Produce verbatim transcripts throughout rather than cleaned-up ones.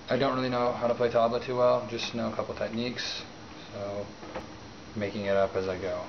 I don't really know how to play tabla too well, just know a couple techniques, so making it up as I go.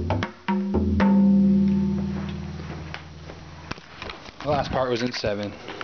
The last part was in seven.